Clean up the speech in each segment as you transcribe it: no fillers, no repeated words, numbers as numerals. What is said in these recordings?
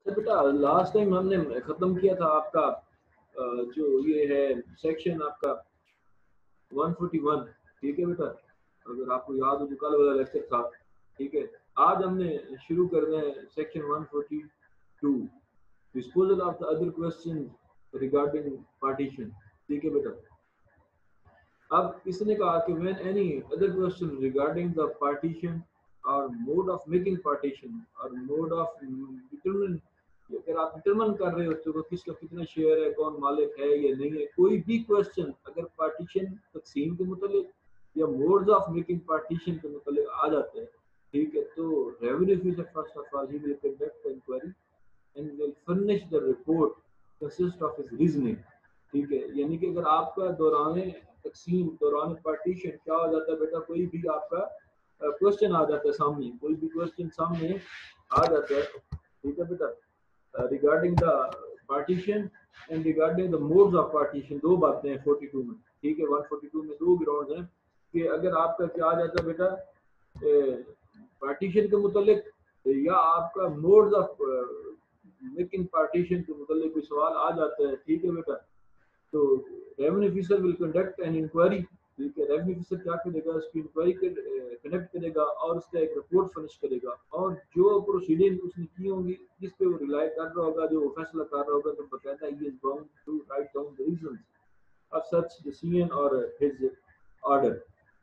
اچھا بیٹا last time ہم نے ختم کیا تھا آپ کا جو یہ ہے سیکشن آپ کا 141. ٹھیک ہے بیٹا اگر آپ کو یاد ہو جو کل والا لیکچر تھا. ٹھیک ہے آج ہم نے شروع کرنا ہے section 142 disposal of the other question regarding partition. ٹھیک ہے بیٹا اب اس نے کہا کہ when any other question regarding the partition or mode of making partition or mode of determine اگر آپ ڈٹرمن کر رہے ہوتے ہو کس کا کتنا شیئر ہے کون مالک ہے یا نہیں ہے کوئی بھی کوشچن اگر پارٹیشن تقسیم کے متعلق یا موڈز آف میکنگ پارٹیشن کے متعلق آ جاتا ہے ٹھیک ہے تو revenue officer first of all he will conduct inquiry and will furnish the report consist of his reasoning. ٹھیک ہے یعنی کہ اگر آپ کا دوران تقسیم دوران پارٹیشن کیا ہو جاتا ہے بیٹا کوئی بھی آپ کا کوشچن آ جاتا ہے سامنے کوئی بھی کوشچن سامنے آ جاتا ہے. ٹھیک ہے بیٹا regarding the partition and regarding the modes of partition دو باتیں ہیں 42 میں. ٹھیک ہے 142 میں دو گراؤنڈ ہیں کہ اگر آپ کا کیا آ جاتا ہے بیٹا پارٹیشن کے متعلق یا آپ کا موڈز آف میکنگ پارٹیشن کے متعلق کوئی سوال آ جاتا ہے. ٹھیک ہے بیٹا تو revenue officer will conduct an inquiry. ٹھیک ہے ریونیو آفیسر کیا کرے گا اس کی انکوائری کنڈکٹ کرے گا اور اس کا ایک رپورٹ فرنش کرے گا اور جو پروسیڈنگ اس نے کی ہوں گی جس پہ وہ ریلائی کر رہا ہوگا جو وہ فیصلہ کر رہا ہوگا تو باقاعدہ ہی is bound to write down the reasons of such decision اور ہز آرڈر.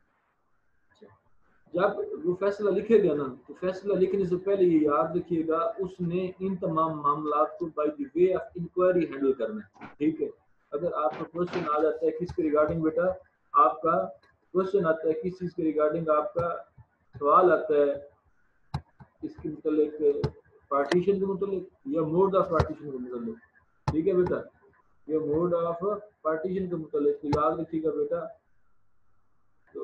جب وہ فیصلہ لکھے گا نا تو فیصلہ لکھنے سے پہلے یہ یاد رکھیے گا اس نے ان تمام معاملات کو by the way of inquiry handle کرنا ہے. ٹھیک ہے اگر آپ کا کوشچن آ جاتا ہے کس کے ریگارڈنگ بیٹا آپ کا کوشچن آتا ہے کس چیز کے ریگارڈنگ آپ کا سوال آتا ہے اس کے متعلق پارٹیشن کے متعلق یا موڈ آف پارٹیشن کے متعلق. ٹھیک ہے بیٹا یہ موڈ آف پارٹیشن کے متعلق تو یاد رکھیے گا بیٹا تو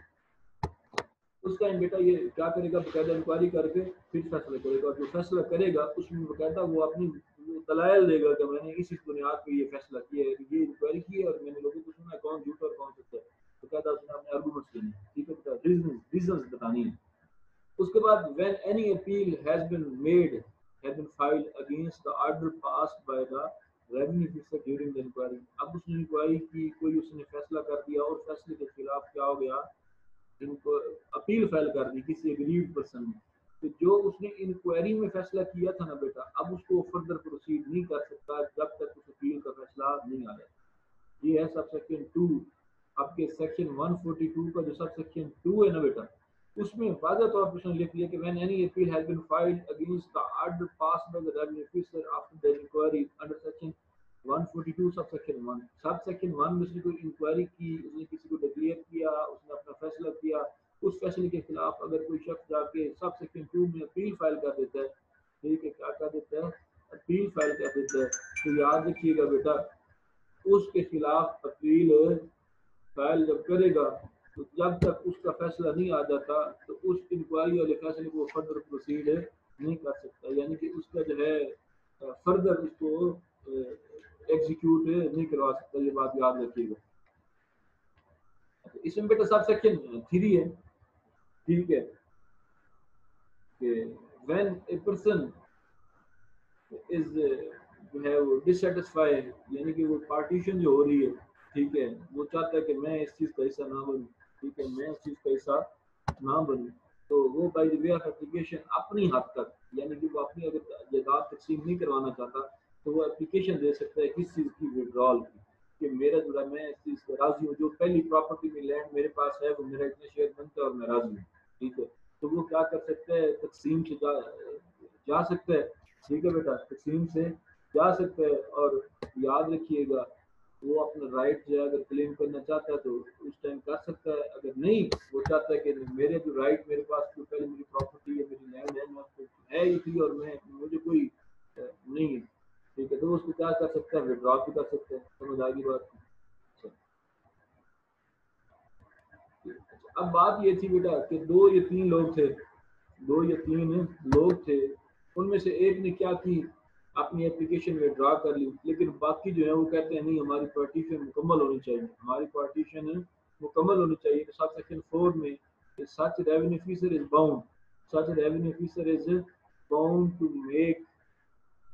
اس ٹائم بیٹا یہ کیا کرے گا باقاعدہ انکوائری کر کے پھر فیصلہ کرے گا اور جو فیصلہ کرے گا اس میں باقاعدہ وہ اپنی دلائل دے گا کہ میں نے اسی بنیاد پہ یہ فیصلہ کیا ہے کہ یہ انکوائری کی ہے اور میں نے لوگوں کو سنا ہے کون جھوٹا اور کون سچا ہے. باقاعدہ اس نے اپنے آرگومنٹس دینے ہیں. ٹھیک ہے بیٹا ریزنز بتانی ہے. اس کے بعد when any appeal has been filed against the order passed by the revenue officer during the inquiry. اب اس نے انکوائری کی کوئی اس نے فیصلہ کر دیا اور فیصلے کے خلاف کیا ہو گیا ان کو اپیل فائل کر دی کسی اگریڈ پرسن نے تو جو اس نے انکوائری میں فیصلہ کیا تھا نا بیٹا اب اس کو فردر پروسیڈ نہیں کر سکتا جب تک اس اپیل کا فیصلہ نہیں آ جاتا. یہ ہے سب سیکشن 2 آپ کے سیکشن 142 کا جو سب سیکشن 2 ہے نا بیٹا اس میں واضح طور پر اس نے لکھ لیا کہ when any appeal has been filed against the order passed by the revenue officer after the inquiry under section 142 subsection 1 subsection 1 میں اس نے کوئی انکوائری کی اس نے کسی کو ڈکلیئر کیا اس نے اپنا فیصلہ کیا اس فیصلے کے خلاف اگر کوئی شخص جا کے سب سیکشن 2 میں اپیل فائل کر دیتا ہے ٹھیک ہے کیا کر دیتا ہے اپیل فائل کر دیتا ہے تو یاد رکھیے گا بیٹا اس کے خلاف اپیل فائل جب کرے گا تو جب تک اس کا فیصلہ نہیں آ جاتا تو اس انکوائری والے فیصلے کو فردر پروسیڈ نہیں کر سکتا یعنی کہ اس کا جو ہے فردر اس کو ایگزیکیوٹ نہیں کروا سکتا. یہ بات یاد رکھیے گا. اس میں بیٹا سب سیکشن 3 ہے. ٹھیک ہے کہ when a person is جو ہے وہ ڈسسیٹسفائی یعنی کہ وہ پارٹیشن جو ہو رہی ہے ٹھیک ہے وہ چاہتا ہے کہ میں اس چیز کا حصہ نہ بنوں. ٹھیک ہے میں اس چیز کا حصہ نہ بنوں تو وہ by the way of application اپنی حد تک یعنی کہ وہ اپنی اگر جائیداد تقسیم نہیں کروانا چاہتا تو وہ اپلیکیشن دے سکتا ہے کس چیز کی ودرال کی کہ میرا جو ہے میں اس چیز کا راضی ہوں جو پہلی پراپرٹی میں لینڈ میرے پاس ہے وہ میرا اتنا شیئر بنتا ہے اور میں راضی ہوں. ٹھیک ہے تو وہ کیا کر سکتا ہے تقسیم سے جا سکتا ہے. ٹھیک ہے بیٹا تقسیم سے جا سکتا ہے اور یاد رکھیے گا وہ اپنا رائٹ جو ہے اگر کلیم کرنا چاہتا ہے تو اس ٹائم کر سکتا ہے اگر نہیں وہ چاہتا ہے کہ میرے جو رائٹ میرے پاس جو پہلے میری پراپرٹی ہے میری لینڈ ہے ہی تھی اور میں مجھے کوئی نہیں ہے. ٹھیک ہے تو اس کو کیا کر سکتا ہے وڈرا بھی کر سکتا ہے. سمجھ آ گئی بات. اب بات یہ تھی بیٹا کہ 2 یا 3 لوگ تھے 2 یا 3 لوگ تھے ان میں سے ایک نے کیا کی اپنی اپلیکیشن میں ڈرا کر لی لیکن باقی جو ہے وہ کہتے ہیں نہیں ہماری پارٹیشن مکمل ہونی چاہیے ہماری پارٹیشن مکمل ہونی چاہیے. سب سیکشن 4 میں such revenue officer is bound to make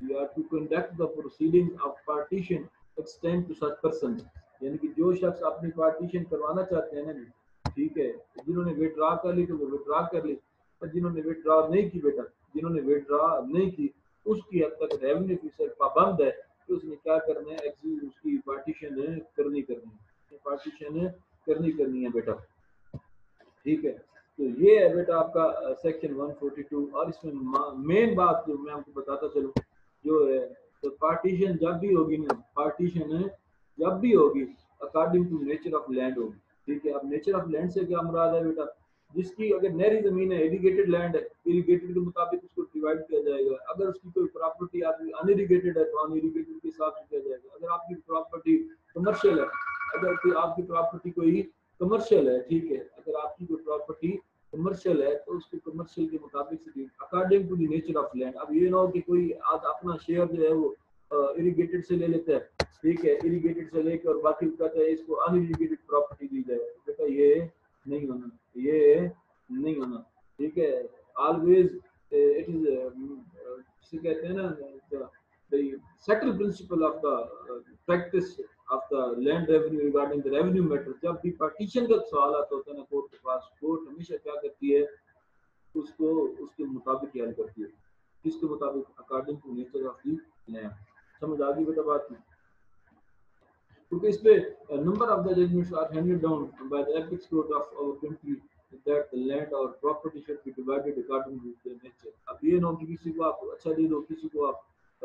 You are to conduct the proceedings of partition extend to such persons. यानी कि जो शख्स अपनी पार्टीशन करवाना चाहते हैं ना जी, ठीक है, जिन्होंने विड्रॉ कर ली तो वो विड्रॉ कर ली, और जिन्होंने विड्रॉ नहीं की बेटा, जिन्होंने विड्रॉ नहीं की उसकी हद तक रेवेन्यू ऑफिसर पाबंद है कि उसने क्या करना है, उसकी पार्टीशन करनी है, पार्टीशन करनी है बेटा, ठीक है। तो ये है बेटा आपका सेक्शन 142। और इसमें मेन बात जो मैं आपको बताता चलूँ जो है, तो पार्टीशन जब भी होगी ना, पार्टीशन जब भी होगी according to nature of land होगी, ठीक है। अब नेचर ऑफ लैंड से क्या मुराद है बेटा, जिसकी अगर नहरी जमीन है, इरिगेटेड लैंड है, इरिगेटेड के मुताबिक उसको डिवाइड किया जाएगा। अगर उसकी कोई प्रॉपर्टी आपकी अनइरिगेटेड है तो अनइरिगेटेड के हिसाब से किया जाएगा। अगर आपकी प्रॉपर्टी कमर्शियल है, अगर आपकी प्रॉपर्टी कोई कमर्शियल है, ठीक है, अगर आपकी कोई प्रॉपर्टी कमर्शियल है तो उसको कमर्शियल के मुताबिक से according to the nature of land. अब ये ना हो कि कोई आज अपना शेयर जो है वो इरिगेटेड से ले लेता है, ठीक है, इरिगेटेड से लेकर और बाकी कहता है इसको अनइरिगेटेड प्रॉपर्टी दी जाए, बेटा ये नहीं होना, ये नहीं होना, ठीक है। ऑलवेज इट इज जिसे कहते हैं ना the settled principle of the practice of the land revenue regarding the revenue matter। जब भी पार्टीशन का सवाल आता होता है ना कोर्ट के पास, कोर्ट हमेशा क्या करती है, उसको उसके मुताबिक हल करती है, किसके मुताबिक, according to nature of the land. समझ आ गई बेटा बात की? क्योंकि इस पे number of the judgments are handed down by the apex court of our country that the land or property should be divided according to their nature। अब ये ना कि किसी को आप अच्छा दे दो, किसी को आप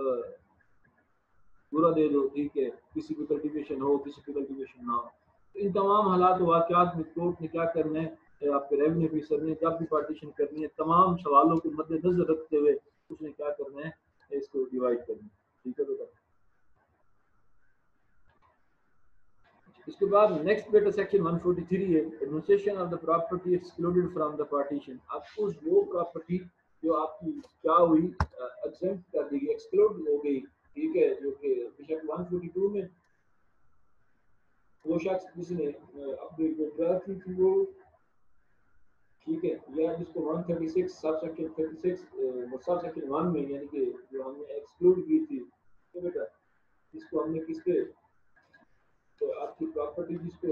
पूरा दे दो, ठीक है, किसी को कल्टीवेशन हो, किसी को कल्टीवेशन ना हो। तो इन तमाम हालात वाक़यात में कोर्ट ने क्या करना है, आपके रेवेन्यू ऑफिसर ने जब भी पार्टीशन करनी है, तमाम सवालों को मद्देनजर रखते हुए उसने क्या करना है, इसको डिवाइड करना है, ठीक है बेटा। इसके बाद नेक्स्ट बेटा सेक्शन 143 है, administration of the property excluded from the partition. अब उस वो प्रॉपर्टी जो आपकी क्या हुई, एग्जेम्प्ट कर दी गई, एक्सक्लूड हो गई, ठीक है, जो कि सेक्शन 142 में वो शख्स जिसने अपनी विड्रॉ की थी वो, ठीक है, या जिसको 136 सब सेक्शन 36 सब सेक्शन 1 में यानी कि जो हमने एक्सक्लूड की थी, तो बेटा इसको हमने किसके, तो आपकी प्रॉपर्टी जिसको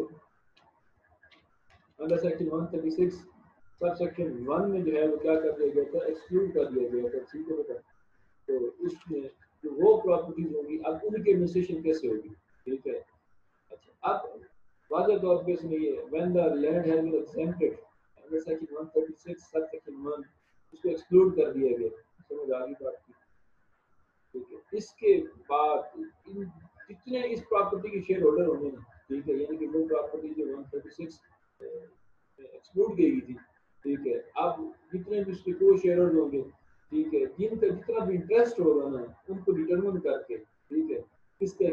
अंडर सेक्शन 136 सब सेक्शन 1 में जो है वो क्या कर दिया गया था, एक्सक्लूड कर दिया गया था, ठीक है बेटा। तो उसमें जो वो प्रॉपर्टीज होगी अब उनकी एडमिनिस्ट्रेशन कैसे होगी, ठीक है। अच्छा, अब वाज़ेह तौर पे इसमें ये when the land has been exempted under section 136 sub section 1 उसको एक्सक्लूड कर दिया गया। समझ आ गई बात की, ठीक है। इसके बाद इन जितने इस प्रॉपर्टी के शेयर होल्डर होंगे ना, ठीक है, यानी कि वो प्रॉपर्टी जो 136 एक्सक्लूड की गई थी, ठीक है, अब जितने भी उसके को शेयर होल्डर होंगे, ठीक है, जिनका जितना भी इंटरेस्ट होगा ना उनको डिटरमिन करके, ठीक है, किसका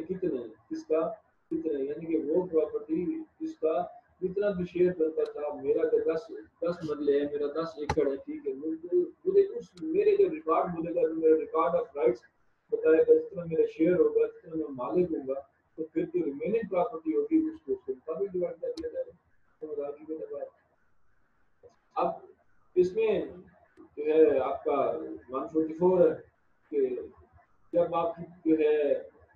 कितना, यानी कि वो प्रॉपर्टी जिसका जितना भी शेयर बनता था, मेरा तो 10 मरले है, मेरा 10 एकड़ है, ठीक है, मुझे उस मेरे जो रिकॉर्ड मिलेगा, मेरा रिकॉर्ड ऑफ राइट्स बताएगा, जितना मेरा शेयर होगा, जितना मैं मालिक होगा, तो फिर जो रिमेनिंग प्रॉपर्टी होगी उसको उसके मुताबिक डिवाइड कर दिया जाएगा। समझ आ गई बेटा बात? अब इसमें जो है आपका 144 है कि जब आपकी जो है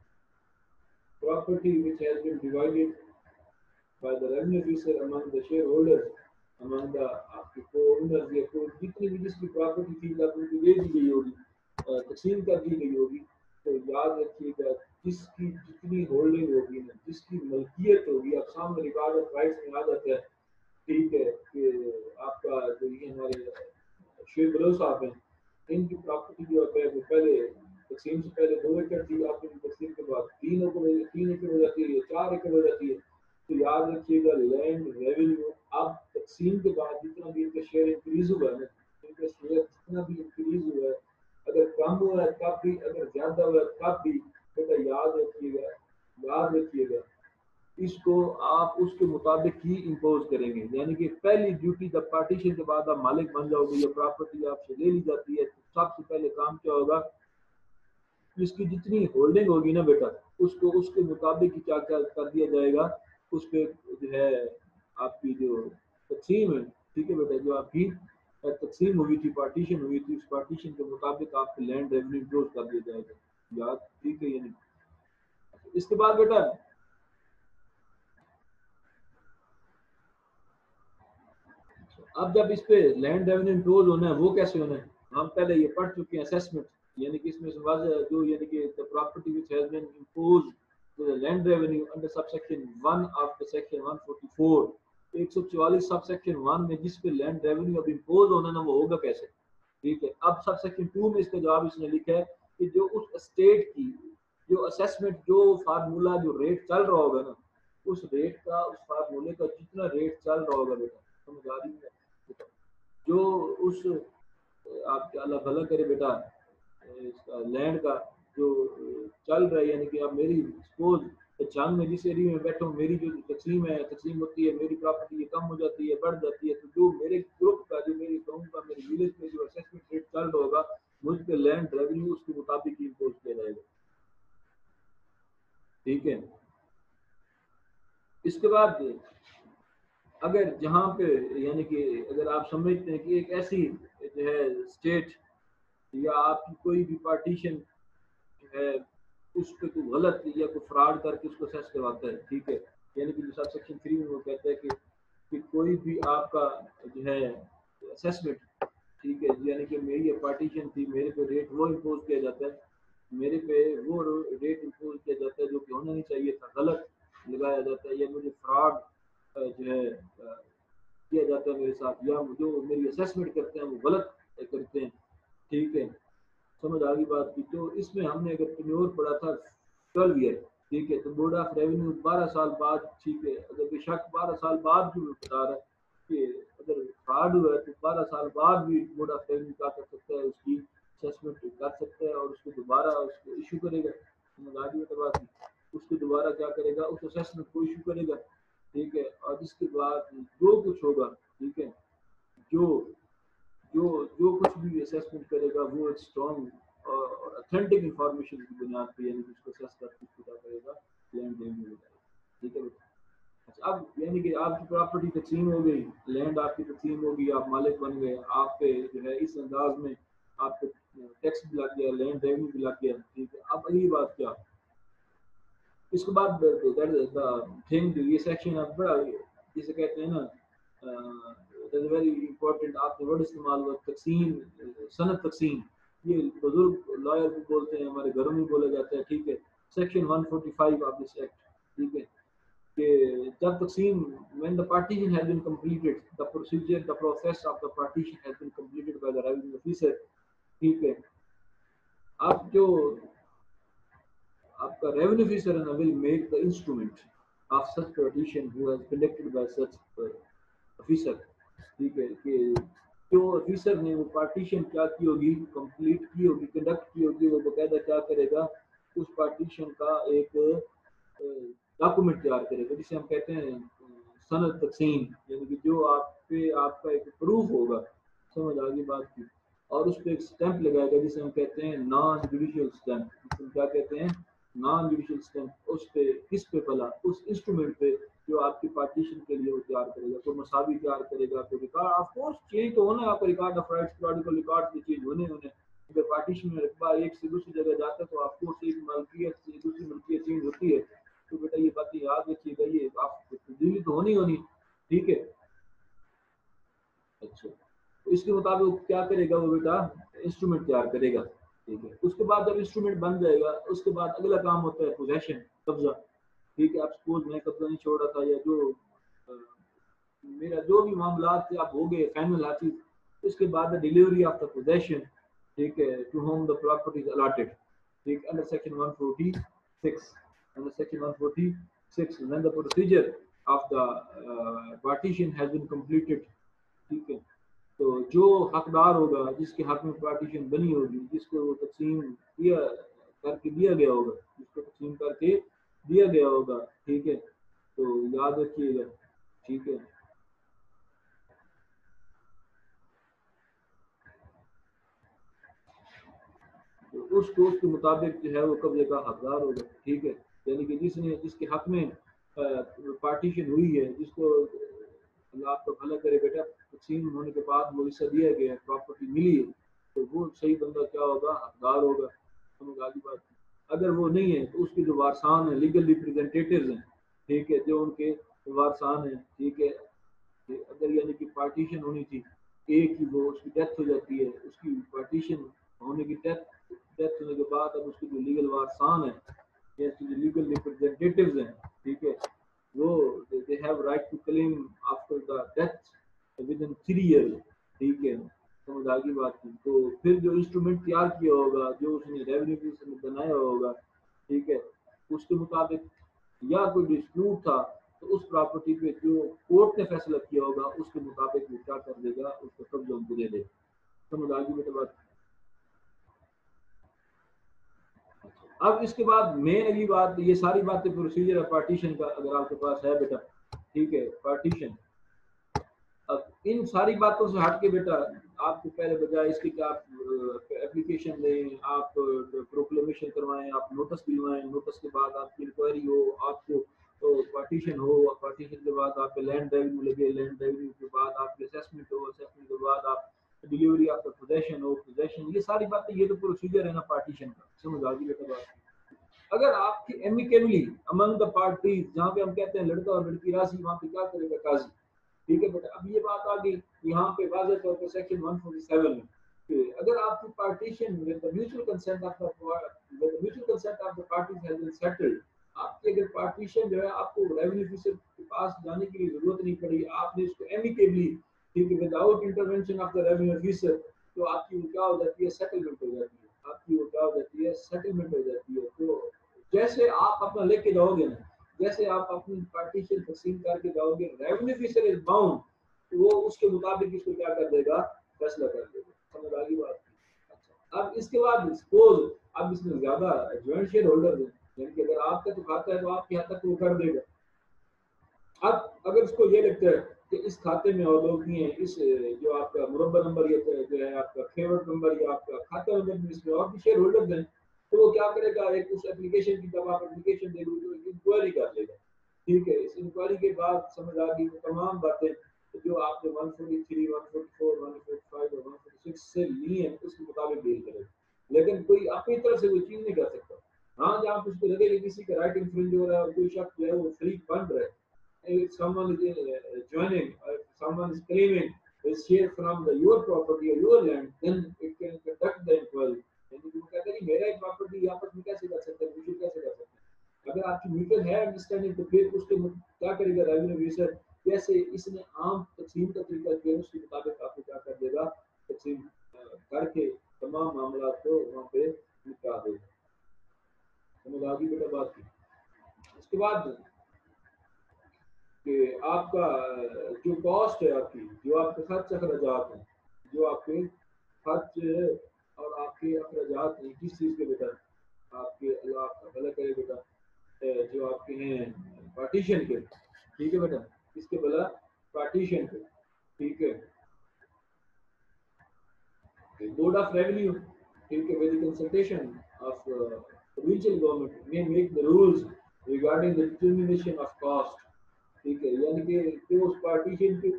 property which has been divided by the revenue officer among the shareholders among the आपके co-owners या को जितनी भी जिसकी प्रॉपर्टी थी जब उनको दे दी गई होगी, तकसीम कर दी गई होगी, तो याद रखिएगा जिसकी जितनी होल्डिंग होगी ना, जिसकी मलकियत होगी, आप सामने रिकॉर्ड ऑफ राइट्स में आ जाता है, ठीक है, कि आपका जो ये हमारे शेख बलोच साहब हैं, इनकी प्रॉपर्टी जो है वो पहले तकसीम से पहले 2 एकड़ थी, आपकी तकसीम के बाद 3 एकड़ हो जाती है, 4 एकड़ हो जाती है। तो याद रखिएगा लैंड रेवेन्यू अब तकसीम के बाद जितना भी इनका शेयर इंक्रीज हुआ है, इनका शेयर जितना भी इंक्रीज हुआ है, अगर कम हुआ है तब भी, अगर ज्यादा हुआ है तब भी, बेटा याद रखिएगा इसको आप उसके मुताबिक ही इम्पोज करेंगे। यानी कि पहली ड्यूटी जब पार्टीशन के बाद आप मालिक बन जाओगे या प्रॉपर्टी आपसे ले ली जाती है, तो सबसे पहले काम क्या होगा, इसकी जितनी होल्डिंग होगी ना बेटा, उसको उसके मुताबिक ही क्या क्या कर दिया जाएगा, उस पे जो है आपकी जो तकसीम है, ठीक है बेटा, जो आपकी تقسیم ہوئی تھی، پارٹیشن ہوئی تھی، اس پارٹیشن کے مطابق آپ کے لینڈ ریونیو امپوز کر دیا جائے گا. یاد ٹھیک ہے یعنی اس کے بعد بیٹا اب جب اس پہ لینڈ ریونیو امپوز ہونا ہے وہ کیسے ہونا ہے؟ ہم پہلے یہ پڑھ چکے ہیں اسیسمنٹ، یعنی کہ اس میں واضح جو یعنی کہ the property which has been imposed to the land revenue under subsection 1 of the section 144 144 subsection 1 میں جس پہ لینڈ ریونیو اب امپوز ہونا نا وہ ہوگا کیسے؟ ٹھیک ہے. اب سب سیکشن 2 میں اس کا جواب اس نے لکھا ہے کہ جو اس اسٹیٹ کی جو اسیسمنٹ جو فارمولا جو ریٹ چل رہا ہوگا نا اس ریٹ کا اس فارمولے کا جتنا ریٹ چل رہا ہوگا بیٹا سمجھ آ رہی ہے جو اس آپ کا اللہ بھلا کرے بیٹا اس کا لینڈ کا جو چل رہا ہے یعنی کہ اب میری سپوز جان میں جس ایریا میں بیٹھا ہوں میری جو تقسیم ہے تقسیم ہوتی ہے میری پراپرٹی یہ کم ہو جاتی ہے بڑھ جاتی ہے تو جو میرے گروپ کا جو میری قوم کا میرے ولیج میں جو اسیسمنٹ ریٹ چل رہا ہوگا مجھ پہ لینڈ ریونیو اس کے مطابق ہی امپوز کیا جائے گا. ٹھیک ہے. اس کے بعد اگر جہاں پہ یعنی کہ اگر آپ سمجھتے ہیں کہ ایک ایسی جو ہے اسٹیٹ یا آپ کی کوئی بھی پارٹیشن جو ہے اس پہ کوئی غلط یا کوئی فراڈ کر کے اس کو سیس کرواتا ہے ٹھیک ہے یعنی کہ سب سیکشن 3 میں وہ کہتا ہے کہ کوئی بھی آپ کا جو ہے اسیسمنٹ ٹھیک ہے یعنی کہ میری یہ پارٹیشن تھی میرے پہ ریٹ وہ امپوز کیا جاتا ہے میرے پہ وہ ریٹ امپوز کیا جاتا ہے جو کہ ہونا نہیں چاہیے تھا غلط لگایا جاتا ہے یا مجھے فراڈ جو ہے کیا جاتا ہے میرے ساتھ یا جو میری اسیسمنٹ کرتے ہیں وہ غلط کرتے ہیں ٹھیک ہے. سمجھ آ گئی بات کی. تو اس میں ہم نے اگر ٹینیور پڑھا تھا 12 ایئر ٹھیک ہے تو بورڈ آف ریونیو 12 سال بعد ٹھیک ہے اگر بے شک 12 سال بعد بھی بتا رہا ہے کہ اگر فراڈ ہوا ہے تو 12 سال بعد بھی بورڈ آف ریونیو کیا کر سکتا ہے اس کی اسیسمنٹ کر سکتا ہے اور اس کو دوبارہ اس کو ایشو کرے گا. سمجھ آ گئی بات کی. اس کو دوبارہ کیا کرے گا اس اسیسمنٹ کو ایشو کرے گا ٹھیک ہے. اور اس کے بعد جو کچھ ہوگا ٹھیک ہے جو جو جو کچھ بھی اسیسمنٹ کرے گا وہ ایک اسٹرانگ اور اتھینٹک انفارمیشن کی بنیاد پہ یعنی اس کو اسیس کر کے پتا کرے گا لینڈ ریونیو ہو جائے گا ٹھیک ہے. اچھا اب یعنی کہ آپ کی پراپرٹی تقسیم ہو گئی لینڈ آپ کی تقسیم ہوگی آپ مالک بن گئے آپ پہ جو ہے اس انداز میں آپ کو ٹیکس بھی لگ گیا لینڈ ریونیو بھی لگ گیا ٹھیک ہے. اب اگلی بات کیا اس کے بعد تھنگ یہ سیکشن اب بڑا جسے کہتے ہیں نا ویری امپورٹنٹ آپ نے ورڈ استعمال ہوا تقسیم صنعت تقسیم یہ بزرگ لائر بھی بولتے ہیں ہمارے گھروں میں بولا جاتا ہے ٹھیک ہے. سیکشن 145 آف دس ایکٹ ٹھیک ہے کہ جب تقسیم when the partition has been completed the procedure the process of the partition has been completed by the revenue officer ٹھیک ہے. اب جو آپ کا revenue officer will make the instrument of such partition who has conducted by such officer ٹھیک ہے کہ جو آفیسر نے وہ پارٹیشن کیا کی ہوگی کمپلیٹ کی ہوگی کنڈکٹ کی ہوگی وہ باقاعدہ کیا کرے گا اس پارٹیشن کا ایک ڈاکومنٹ تیار کرے گا جسے ہم کہتے ہیں سند تقسیم یعنی کہ جو آپ پہ آپ کا ایک پروف ہوگا. سمجھ آگے بات کی. اور اس پہ ایک اسٹیمپ لگائے گا جسے ہم کہتے ہیں نان جوڈیشل اسٹیمپ جسے ہم کیا کہتے ہیں نان جوڈیشل اسٹیمپ. اس پہ کس پہ بھلا اس انسٹرومنٹ پہ جو آپ کی پارٹیشن کے لیے وہ تیار کرے گا کوئی مساوی تیار کرے گا کوئی ریکارڈ آف کورس چینج تو ہونا ہے آپ کا record of rights periodical record بھی چینج ہونے اگر پارٹیشن میں رقبہ ایک سے دوسری جگہ جاتا ہے تو آپ کو ایک ملکیت سے دوسری ملکیت چینج ہوتی ہے تو بیٹا یہ باتیں یاد رکھیے گا یہ آپ تبدیلی تو ہونی ٹھیک ہے. اچھا اس کے مطابق کیا کرے گا وہ بیٹا انسٹرومنٹ تیار کرے گا ٹھیک ہے. اس کے بعد جب انسٹرومنٹ بن جائے گا اس کے بعد اگلا کام ہوتا ہے پوزیشن قبضہ ٹھیک ہے. آپ سپوز میں قبضہ نہیں چھوڑ رہا تھا یا جو میرا جو بھی معاملات تھے آپ ہو گئے فائنل حاصل اس کے بعد ڈیلیوری آف دا پوزیشن ٹھیک ہے to whom the property is allotted ٹھیک under section 146 under section 146 when the procedure of the partition has been completed ٹھیک ہے. تو جو حقدار ہوگا جس کے حق میں پارٹیشن بنی ہوگی جس کو وہ تقسیم کیا کر کے دیا گیا ہوگا جس کو تقسیم کر کے دیا گیا ہوگا ٹھیک ہے تو یاد رکھیے گا ٹھیک ہے. تو اس کو اس کے مطابق جو ہے وہ قبضے کا حقدار ہوگا ٹھیک ہے. یعنی کہ جس کے حق میں پارٹیشن ہوئی ہے جس کو اللہ आपका भला करे बेटा, तकसीम होने के बाद वो हिस्सा दिया गया है, प्रॉपर्टी मिली है, तो वो सही बंदा क्या होगा, हकदार होगा। समझ आ गई बात। अगर वो नहीं है तो उसके जो वारसान है, लीगल रिप्रेजेंटेटिव्स हैं, ठीक है, जो उनके वारसान हैं, ठीक है, अगर यानी कि पार्टीशन होनी थी, एक की वो उसकी डेथ हो जाती है, उसकी पार्टीशन होने की डेथ होने के बाद अब उसके जो लीगल वारसान है या उसके जो लीगल रिप्रेजेंटेटिव्स हैं, ठीक है, वो they have right to claim after the death within 3 year, ठीक है। समझ आ गई बात की। तो फिर जो इंस्ट्रूमेंट तैयार किया होगा, जो उसने रेवेन्यू में बनाया होगा, ठीक है, उसके मुताबिक या कोई डिस्प्यूट था तो उस प्रॉपर्टी पे जो कोर्ट ने फैसला किया होगा उसके मुताबिक वो क्या कर देगा, उसको कब्जा उनको दे देगा। समझ आ गई बेटा बात। अब इसके बाद मेन अगली बात, ये सारी बातें प्रोसीजर है पार्टीशन का, अगर आपके पास है बेटा, ठीक है, पार्टीशन। अब इन सारी बातों से हट के बेटा, आपको पहले बजाय इसके कि आप एप्लीकेशन दें, आप प्रोक्लेमेशन करवाएं, आप नोटिस दिलवाएं, नोटिस के बाद आपकी इंक्वायरी हो, आपको तो पार्टीशन हो, पार्टीशन के बाद आप पे लैंड रेवेन्यू लगे, लैंड रेवेन्यू के बाद आपके असेसमेंट हो, असेसमेंट के बाद आप डिलीवरी आपका पोजेशन हो, पोजेशन, ये सारी बातें, ये तो प्रोसीजर है ना पार्टीशन का। समझ आ गई बेटा बात। अगर आपकी एमिकेबली अमंग द पार्टीज, जहाँ पे हम कहते हैं लड़का और लड़की राशि, वहाँ पे क्या करेगा काजी, ठीक है बेटा। अब ये बात आ गई यहाँ पे वाज़ेह तौर पे सेक्शन 147 में कि अगर आपकी partition with the mutual consent of the parties has been settled, आपकी अगर पार्टीशन जो है, आपको रेवेन्यू ऑफिसर के पास जाने की जरूरत नहीं पड़ी, आपने इसको एमिकेबली, ठीक है, without intervention of the revenue officer, तो आपकी वो क्या हो जाती है, सेटलमेंट हो जाती है, आपकी वो क्या हो जाती है, सेटलमेंट हो जाती है। तो जैसे आप अपना लेके जाओगे ना, जैसे आप अपनी पार्टीशन तकसीम करके जाओगे, रेवेन्यू ऑफिसर इज बाउंड, तो वो उसके मुताबिक इसको क्या कर देगा, फैसला कर देगा। समझ आ गई बात। अच्छा, अब इसके बाद सपोज अब इसमें ज्यादा ज्वाइंट शेयर होल्डर है, यानी कि अगर आपका तो खाता है तो आपके यहाँ तक वो कर देगा। अब अगर इसको ये लगता है कि इस खाते में और लोग नहीं है, इस जो आपका मुरब्बा नंबर या जो है आपका फेवरेट नंबर या आपका खाता नंबर में इसमें और भी शेयर होल्डर्स हैं, तो वो क्या करेगा, एक उस एप्लीकेशन की, जब आप एप्लीकेशन दे दो तो इंक्वायरी कर लेगा, ठीक है। इस इंक्वायरी के बाद समझ आ गई वो तमाम बातें जो आपने 143, 144, 145 और 146 से ली है, उसके मुताबिक डील करेगा। लेकिन कोई अपनी तरफ से कोई चीज नहीं कर सकता। हाँ, जहाँ पे उसको लगे कि किसी का राइट इंफ्रिंज हो रहा है और कोई शख्स जो है वो फ्री फंड रहा है, if someone is joining or if someone is claiming his share from your property or your land, then it can conduct the inquiry। यानी कि वो कहते हैं कि मेरा एक प्रॉपर्टी आपस में कैसे कर सकते हैं, म्यूचुअल कैसे कर सकते हैं। अगर आपकी म्यूचुअल है अंडरस्टैंडिंग, तो फिर उसके क्या करेगा रेवेन्यू ऑफिसर, जैसे इसने आम तकसीम का तरीका किया उसके मुताबिक आपको क्या कर देगा, तकसीम करके तमाम मामला को वहाँ पे निपटा देगा। समझ आ गई बेटा बात की। उसके बाद कि आपका जो कॉस्ट है, आपकी जो आपके खर्च अखराजात हैं, जो आपके खर्च और आपके अखराजात हैं, किस चीज़ के बेटा, आपके अल्लाह आपका भला करे बेटा, जो आपके हैं पार्टीशन के, ठीक है बेटा, किसके भला, पार्टीशन के, ठीक है। बोर्ड ऑफ रेवेन्यू, ठीक है, with consultation of provincial government may make the rules regarding the determination of cost, ठीक है। यानी कि उस पार्टीशन के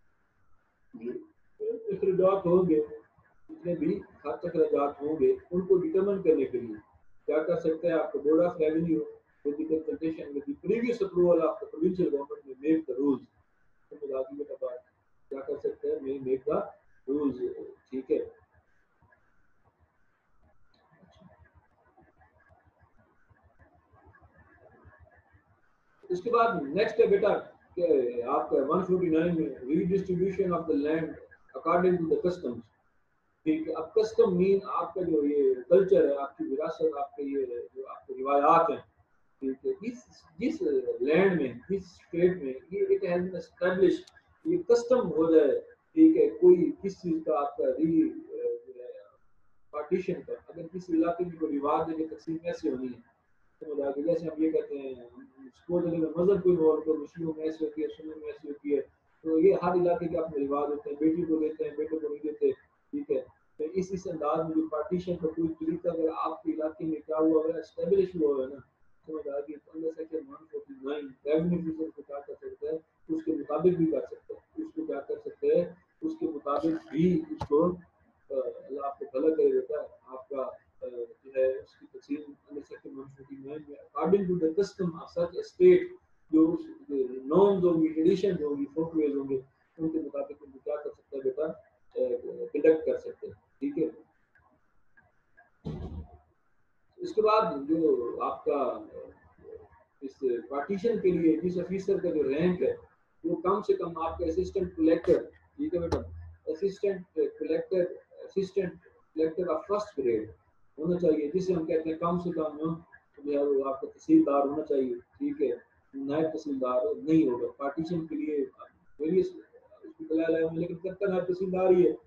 अखराजात होंगे, जितने भी खर्च अखराजात होंगे, उनको डिटरमिन करने के लिए क्या कर सकते हैं, आपको board of revenue with the consultation with the previous approval of the provincial government may make the rules. तो मुलाजिम के बाद क्या कर सकते हैं, मे मेक द रूल्स, ठीक है। इसके बाद नेक्स्ट है बेटा कि आपका 149 में redistribution of the land according to the customs, ठीक है। अब कस्टम मीन आपका जो ये कल्चर है, आपकी विरासत, आपके ये जो आपके रिवायात हैं, ठीक है, जिस जिस लैंड में, जिस स्टेट में ये इट हैज बीन एस्टैब्लिश, ये कस्टम हो जाए, ठीक है, कोई किस चीज़ का आपका पार्टीशन का, अगर किसी इलाके में कोई रिवाज है कि तकसीम ऐसे होनी है, तो जैसे हम ये कहते हैं, सपोज अगर मजहब कोई और तो मुस्लिमों में ऐसी होती है, सुन्नी में ऐसी होती है, तो ये हर इलाके के अपने रिवाज होते हैं, बेटी को देते हैं, बेटे को नहीं देते, ठीक है। तो इस अंदाज में जो पार्टीशन का कोई तरीका अगर आपके इलाके में क्या हुआ है, एस्टेब्लिश हुआ है ना, समझ आ गई, तो अंदर सेक्शन 149 रेवेन्यू ऑफिसर को क्या कर सकता है, उसके मुताबिक भी कर सकता है। کیا کر سکتے ہیں اس کے مطابق بھی اس کو اللہ آپ کو بھلا کرے بیٹا آپ کا جو ہے اس کی تقسیم سیکشن 149 میں according to the custom of such state جو نارمز ہوں گی ٹریڈیشن ہوں گی فولک ویز ہوں گے ان کے مطابق ان کو کیا کر سکتا ہے بیٹا کنڈکٹ کر سکتے ہیں ٹھیک ہے. اس کے بعد جو آپ کا اس پارٹیشن کے لیے جس آفیسر کا جو رینک ہے وہ کم سے کم آپ کا اسسٹنٹ کلیکٹر ٹھیک ہے بیٹا assistant collector of first grade ہونا چاہیے جسے ہم کہتے ہیں کم سے کم جو ہے وہ آپ کا تحصیلدار ہونا چاہیے ٹھیک ہے. نائب تحصیلدار نہیں ہوگا پارٹیشن کے لیے لیکن کرتا نائب تحصیلدار ہی ہے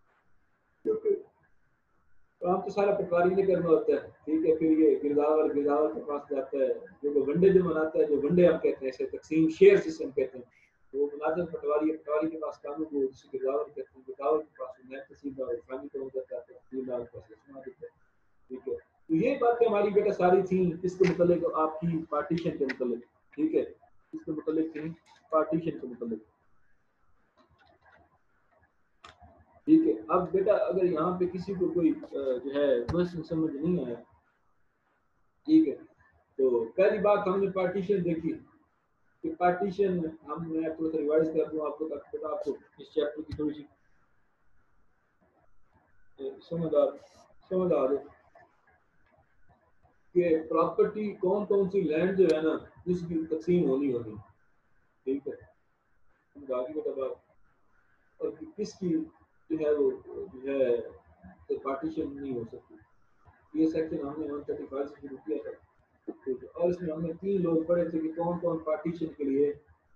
کام تو سارا پٹواری نے کرنا ہوتا ہے ٹھیک ہے. پھر یہ گرداور کے پاس جاتا ہے جو ونڈے جو مناتا ہے جو ونڈے ہم کہتے ہیں ایسے تقسیم شیئر سسٹم کہتے ہیں وہ ملازم پٹواری ہے پٹواری کے پاس قانون کو جسے گرداور کہتے ہیں گرداور کے پاس نائب تحصیلدار فانی کروں کرتا ہے تحصیلدار کے پاس سنا دیتا ہے ٹھیک ہے. تو یہ باتیں ہماری بیٹا ساری تھیں اس کے متعلق آپ کی پارٹیشن کے متعلق ٹھیک ہے اس کے متعلق تھیں پارٹیشن کے متعلق ٹھیک ہے. اب بیٹا اگر یہاں پہ کسی کو کوئی جو ہے کوشچن سمجھ نہیں آیا ٹھیک ہے تو پہلی بات ہم نے پارٹیشن دیکھی کہ پارٹیشن ہم میں تھوڑا سا ریوائز کر دوں آپ کو تاکہ بیٹا آپ کو اس چیپٹر کی تھوڑی سی سمجھ آ رہے کہ پراپرٹی کون سی لینڈ جو ہے نا جس کی تقسیم ہونی ٹھیک ہے سمجھ آ گئی بیٹا بات اور کس کی جو ہے وہ جو ہے پارٹیشن نہیں ہو سکتی یہ سیکشن ہم نے 135 سے شروع کیا تھا اور اس میں ہم نے 3 لوگ پڑھے تھے کہ کون پارٹیشن کے لیے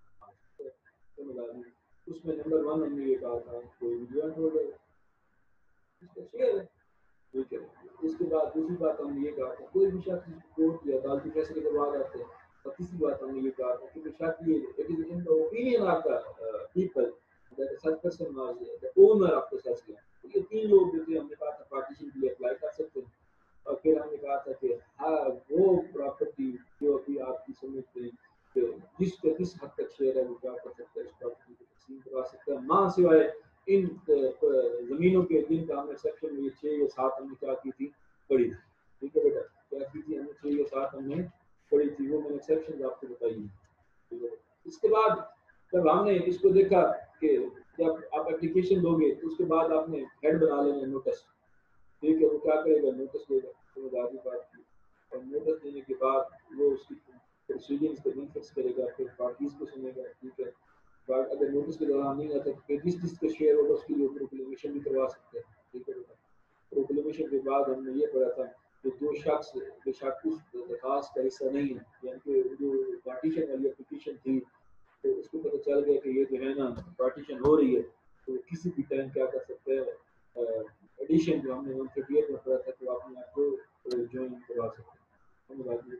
اس میں نمبر 1 ہم نے یہ کہا تھا کوئی جوائنٹ ہولڈر اس کا شیئر ہے ٹھیک ہے. اس کے بعد دوسری بات ہم نے یہ کہا تھا کوئی بھی شخص کورٹ یا عدالتی فیصلے کے بعد آتے ہیں اور تیسری بات ہم نے یہ کہا تھا کہ شخص یہ it is in the opinion of the people that such person was the owner of the such land. یہ 3 لوگ جو تھے ہم نے کہا تھا پارٹیشن کے لیے اپلائی کر سکتے ہیں اور پھر ہم نے کہا تھا کہ وہ پراپرٹی جو ابھی آپ کی سمجھتے ہیں کہ جس کا کس حد تک شیئر ہے وہ کیا کر سکتا ہے اس پراپرٹی کو تقسیم کروا سکتا ہے ماں سوائے ان زمینوں کے جن کا ہم نے سیکشن میں 6 یا 7 ہم نے کیا کی تھی پڑھی تھی ٹھیک ہے بیٹا کیا کی تھی ہم نے 6 یا 7 ہم نے پڑھی تھی وہ میں نے سیکشن آپ کو بتائی ٹھیک ہے. اس کے بعد جب ہم نے اس کو دیکھا کہ جب آپ اپلیکیشن دو گے تو اس کے بعد آپ نے ہیڈ بنا لینا نوٹس ٹھیک ہے وہ کیا کرے گا نوٹس دے گا سمجھ آ گئی بات کی اور نوٹس دینے کے بعد وہ اس کی پروسیڈنگس کو فکس کرے گا پھر پارٹیز کو سنے گا ٹھیک ہے. اگر نوٹس کے دوران نہیں آتا تو پھر جس کا شیئر ہوگا اس کے لیے پروکلیمیشن بھی کروا سکتے ہیں ٹھیک ہے. پروکلیمیشن کے بعد ہم نے یہ پڑھا تھا کہ جو شخص بے شک اس درخواست کا حصہ نہیں ہے یعنی کہ جو پارٹیشن والی اپلیکیشن تھی تو اس کو پتہ چل گیا کہ یہ جو ہے نا پارٹیشن ہو رہی ہے تو کسی بھی ٹائم کیا کر سکتے ہیں ایڈیشن جو ہم نے 138 میں پڑھا تھا تو آپ نے آپ کو جوائن کروا سکتے ہیں.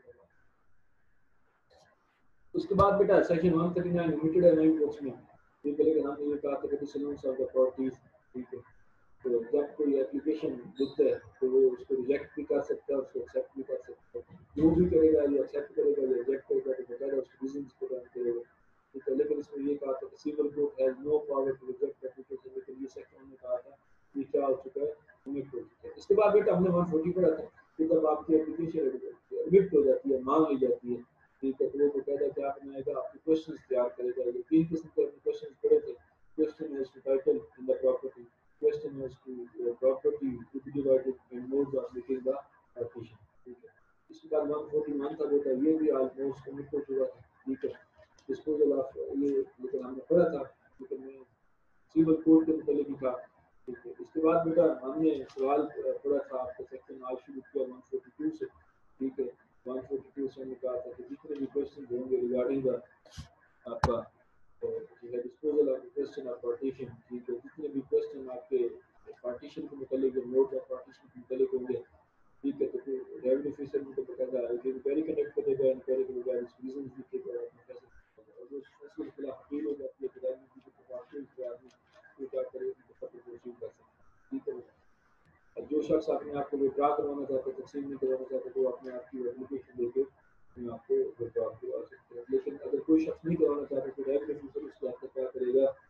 اس کے بعد بیٹا سیکشن 139 لمیٹڈ ہے نئی بکس میں یہ پہلے کہ ہم نے یہ کہا تھا کہ سلومس آف دا پراپرٹیز ٹھیک ہے. تو جب کوئی اپلیکیشن دیتا ہے تو وہ اس کو ریجیکٹ بھی کر سکتا ہے اس کو ایکسیپٹ بھی کر سکتا ہے جو بھی کرے گا یا ایکسیپٹ کرے گا یا ریجیکٹ کرے گا تو بتائے گا اس کے ریزنس کو بیان کرے گا ٹھیک ہے. لیکن اس میں یہ کہا تھا کہ civil court has no power to reject application لیکن یہ سیکشن نے کہا تھا یہ کیا ہو چکا ہے کمٹ ہو چکا ہے. اس کے بعد بیٹا ہم نے 140 پڑھا تھا کہ جب آپ کی اپلیکیشن ایڈمٹ ہو جاتی ہے مان لی جاتی ہے ٹھیک ہے تو وہ باقاعدہ کیا بنائے گا آپ کے کوشچنس تیار کرے گا. یہ 3 قسم کے کوشچنس پڑھے تھے question as to title in the property, question as to property to be divided and modes of making the partition. ٹھیک ہے. اس کے بعد 141 تھا بیٹا یہ بھی آلموسٹ کمٹ ہو چکا تھا ٹھیک ہے. ڈسپوزل آف یہ لیکن ہم نے پڑھا تھا لیکن میں سیول کوڈ کے متعلق ہی تھا ٹھیک ہے. اس کے بعد بیٹا ہم نے سوال پڑھا تھا آپ کا سیکشن آج شروع کیا 142 سے ٹھیک ہے. 142 سے ہم نے کہا تھا کہ جتنے بھی کوشچن ہوں گے ریگارڈنگ دا آپ کا disposal of question of partition ٹھیک ہے. جتنے بھی کوشچن آپ کے پارٹیشن کے متعلق نوٹ آف پارٹیشن کے متعلق ہوں گے ٹھیک ہے تو ریونیو آفیسر کو بتایا انکوائری کنڈکٹ کرے گا انکوائری کے بغیر اس ریزنز لکھے گا اور جو فیصلے کے خلاف اپیل ہو جاتی ہے کہ ریونیو کی پروپارٹی کے آدمی وہ کیا کرے گا پروسیڈ کر سکتے ٹھیک ہے. جو شخص اپنے آپ کو وڈرا کروانا چاہتا ہے تقسیم نہیں کروانا چاہتا تو اپنے آپ کی اپلیکیشن دے کے آپ کو وڈرا کروا سکتے ہیں. لیکن اگر کوئی شخص نہیں کروانا چاہتا تو ریونیو آفیسر اس کے ہاتھ کیا کرے گا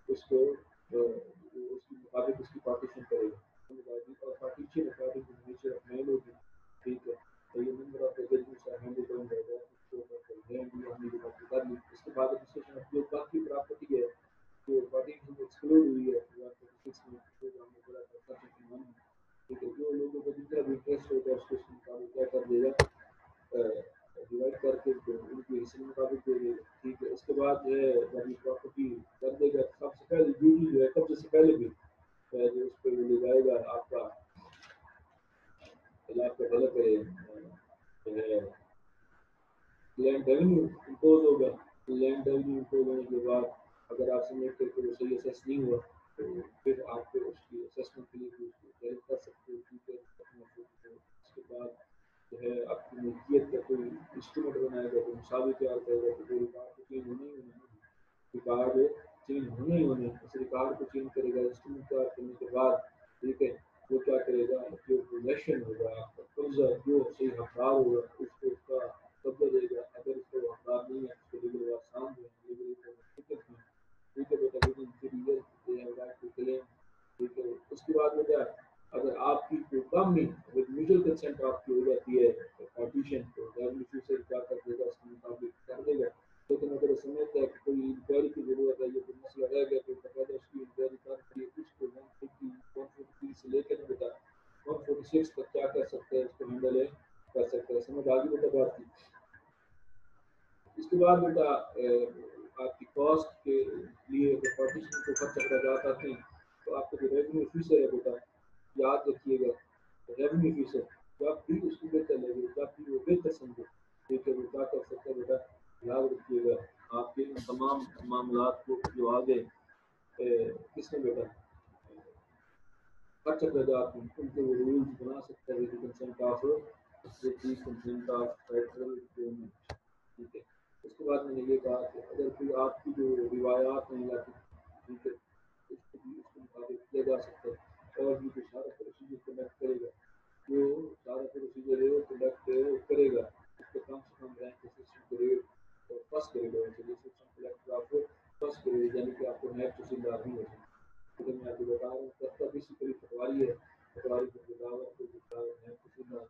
اس کو اس کے مطابق اس کی پارٹیشن کرے گا اور partition according to nature of main ہوگی. ٹھیک ہے. تو یہ نمبر آف ایجنٹس ہے ہینڈل ڈاؤن رہے گا اس کے اوپر لینڈ بھی ہم نے کر لی. اس کے بعد ایڈمنسٹریشن آف جو باقی پراپرٹی ہے جو پارٹیشن ایکسکلوڈ ہوئی ہے 2026 میں جو ہم نے بڑا خرچہ کیا ہے. ٹھیک ہے. جو لوگوں کو جتنا بھی انٹرسٹ ہوگا اس کو اس کے مطابق کیا کر دے گا ڈیوائڈ کر کے ان کے حصے کے مطابق دے دے گا. ٹھیک ہے. اس کے بعد جو ہے جب یہ پراپرٹی کر دے گا سب سے پہلے ڈیوٹی جو ہے قبضے سے پہلے بھی جو اس پہ لے جائے گا آپ کا علاج کا غلط ہے جو ہے لینڈ ریونیو امپوز ہوگا. لینڈ ریونیو امپوز ہونے کے بعد اگر آپ سمجھتے کہ وہ صحیح اسیس نہیں ہوا تو پھر آپ کو اس کی اسیسمنٹ کے لیے بھی اس کو چیلنج کر سکتے ہو. ٹھیک ہے. اس کے بعد جو ہے آپ کی ملکیت کا کوئی انسٹرومنٹ بنائے گا کوئی مساوی تیار کرے گا تو ریکارڈ کو چینج ہونے ہی ہونے ریکارڈ چینج ہونے ہی ہونے اس ریکارڈ کو چینج کرے گا انسٹرومنٹ تیار کرنے کے بعد. ٹھیک ہے. وہ کیا کرے گا جو پوزیشن ہوگا آپ کا قبضہ جو صحیح حقدار ہوگا اس کو اس کا قبضہ دے گا. اگر اس کو حقدار نہیں ہے اس کو لیگل آسان ہے ٹھیک ہے بیٹا کلیم. ٹھیک ہے. اس کے بعد بیٹا اگر آپ کی کوئی کم نہیں اگر میوچل کنسنٹ آپ کی ہو جاتی ہے پارٹیشن تو سے کیا کر دے گا اس کے مطابق کر دے گا. لیکن اگر سمجھتا ہے کہ کوئی انکوائری کی ضرورت ہے یا کوئی مسئلہ رہ گیا تو باقاعدہ اس کی انکوائری کر کے اس کو 143 سے لے کے بیٹا 146 تک کیا کر سکتے ہیں اس کو ہینڈل کر سکتے ہیں. سمجھ آگے بیٹا بات کی. اس کے بعد بیٹا آپ کی کاسٹ کے لیے پارٹیشن کو خرچ اخراجات آتے ہیں تو آپ کا جو ریونیو فیسر ہے بیٹا یاد رکھیے گا ریونیو فیسر جب بھی اس کو بہتر لگے جب بھی وہ بہتر سمجھے. ٹھیک ہے. وہ کیا کر سکتا ہے بیٹا یاد رکھیے گا آپ کے ان تمام معاملات کو جو آگے کس نے بیٹا خرچ اخراجات ہیں ان کے وہ رولز بنا سکتا ہے consent of consent of federal government. ٹھیک ہے. اس کے بعد میں نے یہ کہا کہ اگر کوئی آپ کی جو روایات ہیں یا ٹھیک ہے اس کو بھی اس کے مطابق کیا جا سکتا ہے اور بھی جو سارا پروسیجر کنڈکٹ کرے گا جو سارا پروسیجر ہے وہ کنڈکٹ کرے گا اس کو کم سے کم رینک سسٹم گریڈ اور فرسٹ گریڈ ہونا چاہیے. سسٹم کلیکٹر آپ کو فرسٹ گریڈ یعنی کہ آپ کو نیب تحصیلدار نہیں ہو سکتا. لیکن میں آپ کو بتا رہا ہوں کرتا بیسیکلی پٹواری ہے. پٹواری کو بغاوت کو نیب تحصیلدار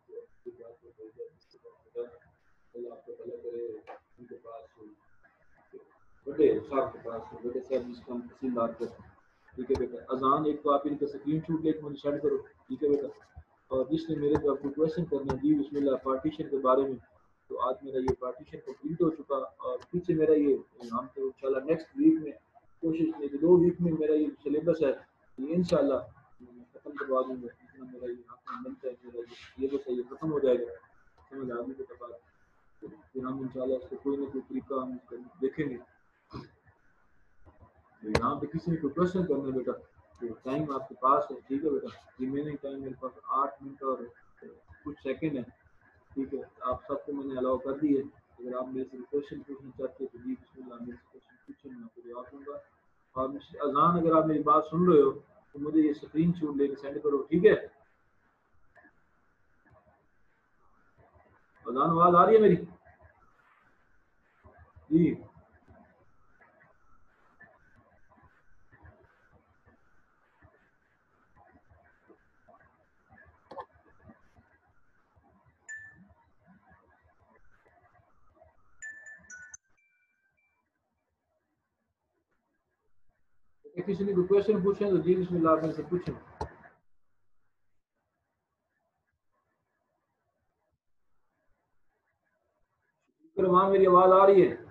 کو آپ کو پہلے کرے ان کے پاس بڑے صاحب کے پاس بڑے صاحب جس کا ہم تحصیلدار کو. ٹھیک ہے بیٹا. اذان ایک تو آپ ان کا اسکرین شاٹ لے کے مجھے سینڈ کرو. ٹھیک ہے بیٹا. اور جس نے میرے کو آپ کو کوشچن کرنا جی بسم اللہ پارٹیشن کے بارے میں تو آج میرا یہ پارٹیشن کمپلیٹ ہو چکا اور پیچھے میرا یہ ہم تو انشاءاللہ نیکسٹ ویک میں کوشش کی کہ 2 ویک میں میرا یہ سلیبس ہے یہ انشاءاللہ ختم کروا دوں گا. اتنا میرا یہ حق بنتا ہے میرا یہ بس یہ ختم ہو جائے گا. سمجھ آ گئی بیٹا بات. پھر ہم انشاءاللہ اس کو کوئی نہ کوئی طریقہ ہم دیکھیں گے. یہاں پہ کسی نے کوئی کوشچن کرنا بیٹا تو ٹائم آپ کے پاس ہے. ٹھیک ہے بیٹا. ریمیننگ ٹائم میرے پاس 8 منٹ اور کچھ سیکنڈ ہے. ٹھیک ہے. آپ سب کو میں نے الاؤ کر دی ہے. اگر آپ میرے سے کوشچن پوچھنا چاہتے تو جی بسم اللہ میرے سے کوشچن پوچھیں میں آپ کو جواب دوں گا. اور اذان اگر آپ میری بات سن رہے ہو تو مجھے یہ اسکرین شاٹ لے کے سینڈ کرو. ٹھیک ہے. اذان آواز آ رہی ہے میری جی. کسی نے کوئی کوشچن پوچھیں تو جی بسم اللہ آپ میرے سے پوچھیں. پھر وہاں میری آواز آ رہی ہے.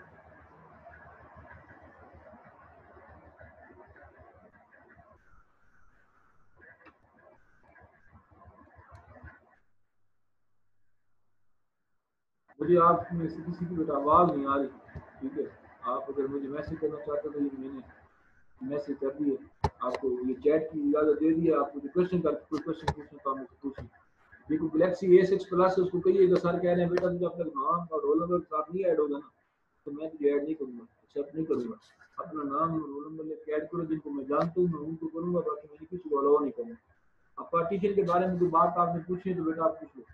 مجھے آپ میں سے کسی کی بیٹا آواز نہیں آ رہی. ٹھیک ہے. آپ اگر مجھے میسج کرنا چاہتے تو یہ میں نے میسج کر دیے آپ کو یہ چیٹ کی اجازت دے دی ہے. آپ کو کوشچن کر کوئی کوشچن پوچھنا تو آپ مجھ سے پوچھیں. دیکھو گلیکسی A6 پلس اس کو کہیے گا سر کہہ رہے ہیں بیٹا تجھے اپنا نام اور رول نمبر ساتھ نہیں ایڈ ہوگا نا تو میں تجھے ایڈ نہیں کروں گا ایکسیپٹ نہیں کروں گا. اپنا نام اور رول نمبر لے کے ایڈ کرو. جن کو میں جانتا ہوں میں ان کو کروں گا باقی میں کسی کو الاؤ نہیں کروں گا. اب پارٹیشن کے بارے میں کوئی بات آپ نے پوچھی ہے تو بیٹا آپ پوچھ لو.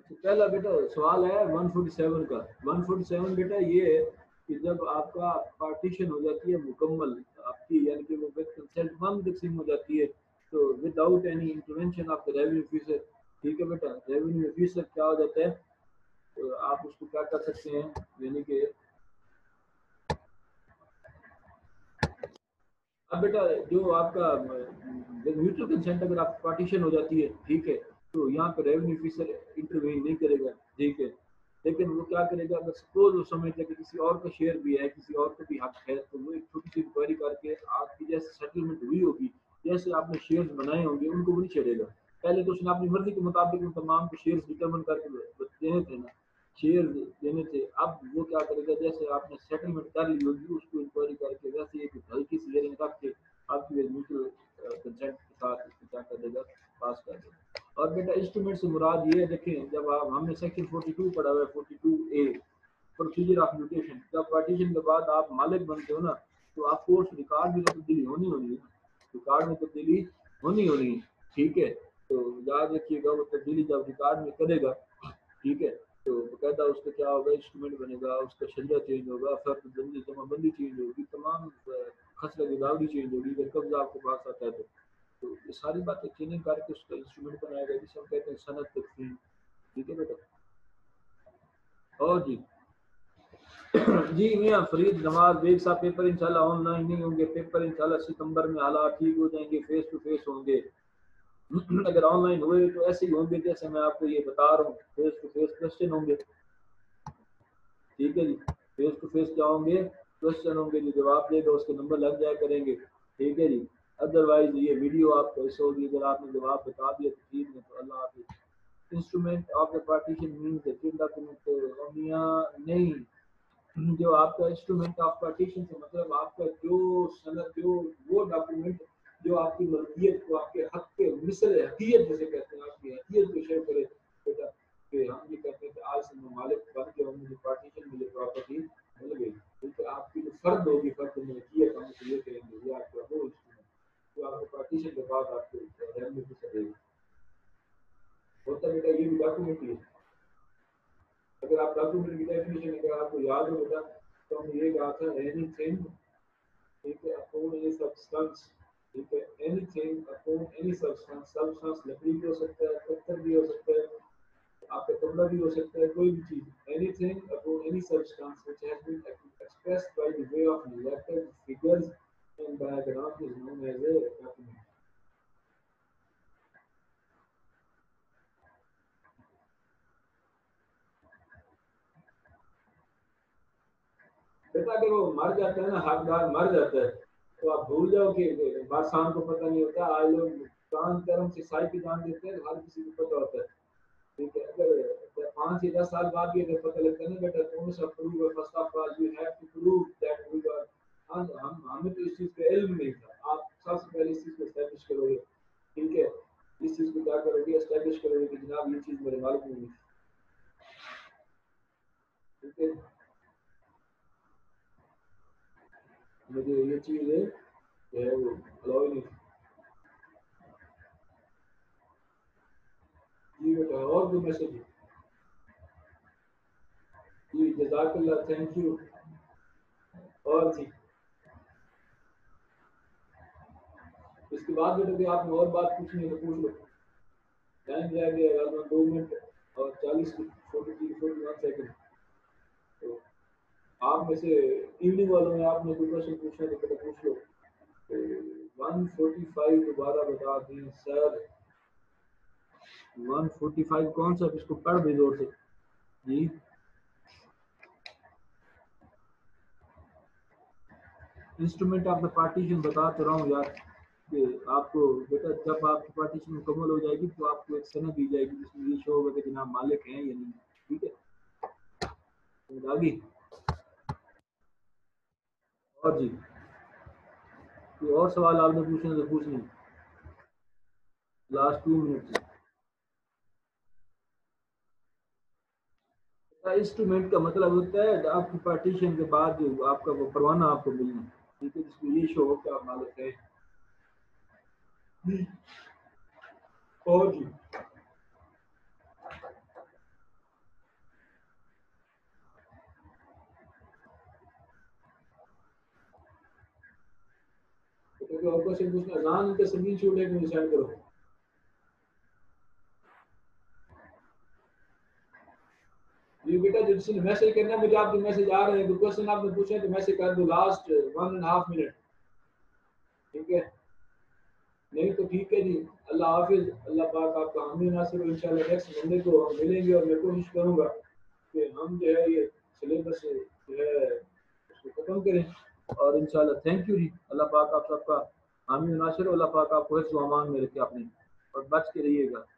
तो पहला बेटा सवाल है 147 का। 147 बेटा ये है कि जब आपका पार्टीशन हो जाती है मुकम्मल आपकी, यानी कि वो विद कंसेंट वन तकसीम हो जाती है, तो without any intervention of the revenue officer, ठीक है बेटा, रेवेन्यू ऑफिसर क्या हो जाता है, तो आप उसको क्या कर सकते हैं, यानी कि अब बेटा जो आपका म्यूचुअल कंसेंट अगर आप पार्टीशन हो जाती है, ठीक है, तो यहाँ पे रेवेन्यू ऑफिसर इंटरवेन नहीं करेगा, ठीक है, लेकिन वो क्या करेगा, अगर सपोज वो समझता है कि किसी और का शेयर भी है, किसी और को भी हक है, तो वो एक छोटी सी इंक्वायरी करके आपकी जैसे सेटलमेंट हुई होगी, जैसे आपने शेयर्स बनाए होंगे उनको वो नहीं छेड़ेगा। पहले तो उसने अपनी मर्जी के मुताबिक उन तमाम को शेयर्स डिटर्मन करके देने थे ना, शेयर देने थे, अब वो क्या करेगा, जैसे आपने सेटलमेंट कर ली होगी उसको इंक्वायरी करके वैसे एक हल्की सी हियरिंग रख के आपकी म्यूचुअल कंसेंट के साथ उसको क्या कर देगा, पास कर देगा। और बेटा इंस्ट्रूमेंट से मुराद ये है, देखें जब आप हमने सेक्शन 42 पढ़ा हुआ है, 42A प्रोसीजर ऑफ म्यूटेशन, जब पार्टीशन के बाद आप मालिक बनते हो ना, तो आपको उस रिकॉर्ड में तब्दीली होनी होनी है, रिकॉर्ड में तब्दीली होनी होनी है, ठीक है, तो याद रखिएगा वो तब्दीली जब रिकॉर्ड में करेगा, ठीक है, तो बकायदा उसका क्या होगा, इंस्ट्रूमेंट बनेगा, उसका शरीया चेंज होगा, फर्क बंदी जमाबंदी चेंज होगी, तमाम खसला गिदावरी चेंज होगी, अगर कब्जा आपके पास आता है तो ये सारी बातें चेंजिंग करके उसका इंस्ट्रूमेंट बनाएगा, जिसे हम कहते हैं सनद तकसीम, ठीक है बेटा। और जी जी मियाँ फरीद नवाज बेग साहब, पेपर इंशाल्लाह ऑनलाइन नहीं होंगे, पेपर इंशाल्लाह सितंबर में हालात ठीक हो जाएंगे, फेस टू फेस होंगे। अगर ऑनलाइन हुए तो ऐसे ही होंगे जैसे मैं आपको ये बता रहा हूँ, फेस टू फेस क्वेश्चन होंगे, ठीक है जी, फेस टू फेस क्या होंगे, क्वेश्चन होंगे, जो जवाब देगा उसके नंबर लग जाया करेंगे, ठीक है जी। अदरवाइज ये वीडियो आपको ऐसे होगी, अगर आपने जवाब बता दिया तो ठीक है, तो अल्लाह हाफिज। Instrument of the partition means document नहीं, जो आपका इंस्ट्रूमेंट ऑफ पार्टीशन से मतलब आपका जो सनद, जो वो डॉक्यूमेंट जो आपकी मलकियत को, आपके हक के मिसल हकीयत जिसे कहते हैं, आपकी हकीयत को शेयर करे बेटा, कि हम ये कहते हैं कि आज से मैं मालिक बन के मुझे पार्टीशन, मुझे प्रॉपर्टी मिल गई, क्योंकि आपकी जो फर्द होगी, फर्द मलकियत हम ये करेंगे, ये आपका वो इंस्ट्रूमेंट जो आपको पार्टीशन के बाद आपको रेवेन्यू की सदेगा होता बेटा, ये भी डॉक्यूमेंट ही है। अगर आप डॉक्यूमेंट की डेफिनेशन अगर आपको याद हो बेटा, तो हमने ये कहा था एनीथिंग, ठीक है, अपॉन एनी सब्सटेंस, ठीक है, anything upon any substance, substance लकड़ी भी हो सकता है, पत्थर भी हो सकता है, आपका कपड़ा भी हो सकता है, कोई भी चीज, anything upon any substance which has been expressed by the way of letters, figures and diagrams is known as a document। बेटा अगर वो मर जाता है ना, हकदार मर जाता है, तो आप भूल जाओ कि बादशाह को पता नहीं होता, आज लोग कान कर्म से साई की जान देते हैं, हर किसी को पता होता है, ठीक है। अगर 5 या 10 साल बाद भी अगर पता लगता है ना बेटा, कौन सा प्रूव है, first of all you have to prove that we are, हम हमें तो इस चीज का इल्म नहीं था, आप सबसे पहले इस चीज को एस्टैब्लिश करोगे, ठीक है, इस चीज को क्या करोगे, एस्टैब्लिश करोगे कि जनाब ये चीज मेरे मालिक में नहीं, ठीक है, मुझे ये चीज है जो है वो अलाउ नहीं। जी बेटा और भी मैसेज जी, जजाकल्ला, थैंक यू। और जी इसके बाद बेटा कि आपने और बात पूछनी है तो पूछ लो, टाइम रह गया 2 मिनट और 40 41 सेकंड, तो आप में से इवनिंग वालों में आपने कोई क्वेश्चन पूछना है तो बेटा पूछ लो। तो 145 दोबारा बता दें सर, 145 कौन सा, इसको पढ़ दे जोर से जी। इंस्ट्रूमेंट ऑफ द पार्टीशन बता तो रहा हूँ यार, कि आपको बेटा जब आपकी पार्टीशन मुकम्मल हो जाएगी तो आपको एक सनद दी जाएगी जिसमें ये शो होगा कि जनाब मालिक हैं या नहीं, ठीक है, तो आगे। और जी कोई और सवाल आपने पूछना तो पूछ लें, लास्ट 2 मिनट। इंस्ट्रूमेंट का मतलब होता है आपकी पार्टीशन के बाद जो आपका वो परवाना आपको मिलना, ठीक है, जिसमें ये शो हो कि आप मालिक है। और जी کوئی اور کوشچن پوچھنا اذان کے سکرین شاٹ ایک مجھے سینڈ کرو. جی بیٹا جس نے میسج کرنا ہے مجھے آپ کے میسج آ رہے ہیں کوئی کوشچن آپ نے پوچھے تو میسج کر دو لاسٹ 1.5 منٹ ٹھیک ہے نہیں تو ٹھیک ہے جی اللہ حافظ اللہ پاک آپ کا حامی ناصر انشاءاللہ نیکسٹ منڈے کو ہم ملیں گے اور میں کوشش کروں گا کہ ہم جو ہے یہ سلیبس جو ہے اس کو ختم کریں اور انشاءاللہ تھینک یو جی اللہ پاک آپ سب کا حامی ناصر اللہ پاک آپ کو حفظ و امان میں رکھے اپنے اور بچ کے رہیے گا.